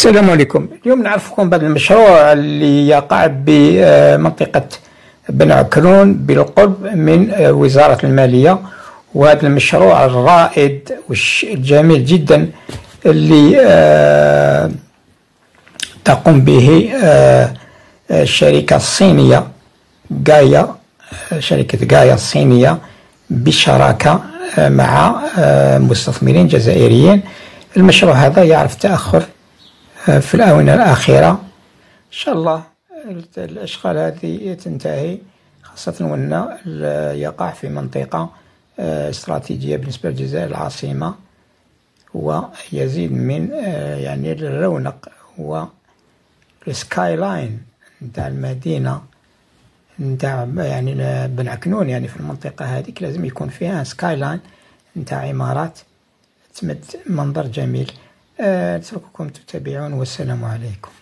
السلام عليكم. اليوم نعرفكم بهذا المشروع اللي يقع بمنطقة بن عكرون بالقرب من وزارة المالية، وهذا المشروع الرائد والجميل جدا اللي تقوم به الشركة الصينية غايا، شركة غايا الصينية بالشراكة مع مستثمرين جزائريين. المشروع هذا يعرف تأخر في الآونة الأخيرة. إن شاء الله الأشغال هذه تنتهي، خاصة وأن يقع في منطقة استراتيجية بالنسبة للجزائر العاصمة، ويزيد من يعني الرونق والسكاي لاين نتاع المدينة نتاع يعني بن عكنون. يعني في المنطقة هذه لازم يكون فيها سكاي لاين نتاع عمارات تمد منظر جميل. نترككم تتابعون والسلام عليكم.